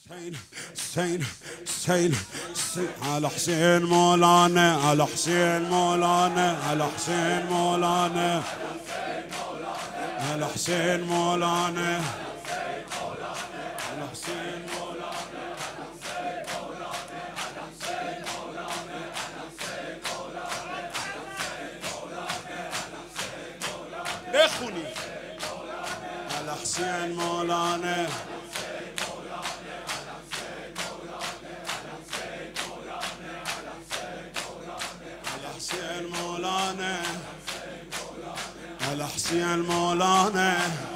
حسين حسين حسين حسين على حسين مولانا، على حسين مولانا، على حسين مولانا، على حسين مولانا، على حسين مولانا، اخوني على حسين مولانا، حسين مولانا، على حسين مولانا،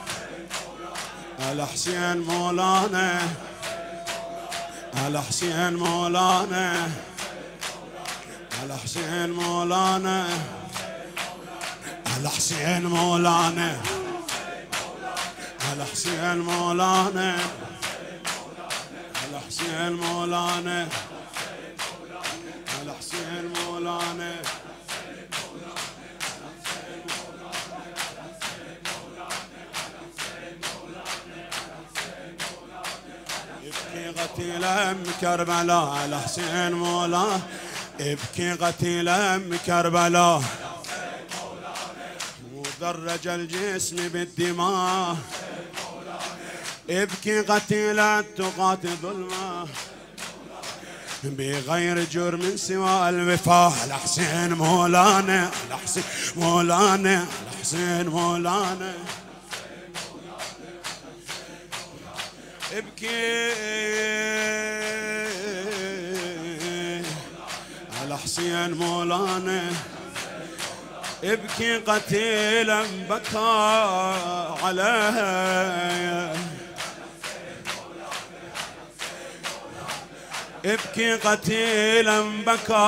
على حسين مولانا، على حسين مولانا، على حسين مولانا، على حسين مولانا، على حسين مولانا، على حسين مولانا، على حسين مولانا، ابكي قتيل ام كربلاء على حسين مولانا، ابكي قتيل ام كربلاء، مدرج الجسم بالدماء، ابكي قتيل التقاة ظلمه بغير جرم سوى الوفاء، على حسين مولانا، على حسين مولانا، على حسين مولانا، ابكي على حسين مولانا، ابكي قتيلا بكى عليه، ابكي قتيلا بكى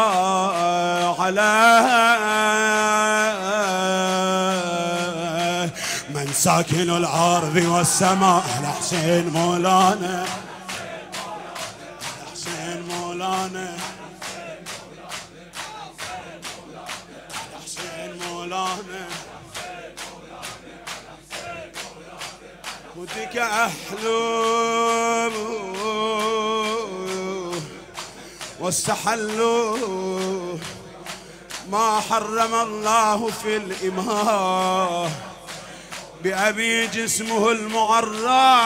عليه من ساكن الارض والسماء، على حسين مولانا، على حسين مولانا، على حسين مولانا، ودك احلم واستحلوا ما حرم الله في الإماء بأبي جسمه المعرى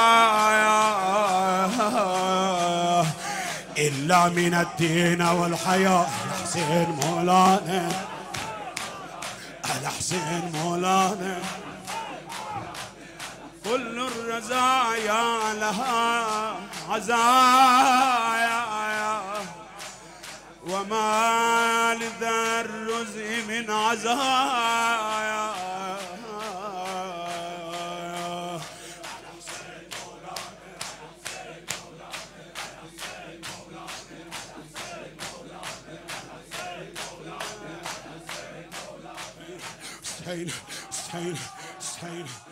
إلا من الدين والحياة، على حسين مولانا، على حسين مولانا، كل الرزايا لها عزايا وما لذا الرزء من عزايا، حسين حسين حسين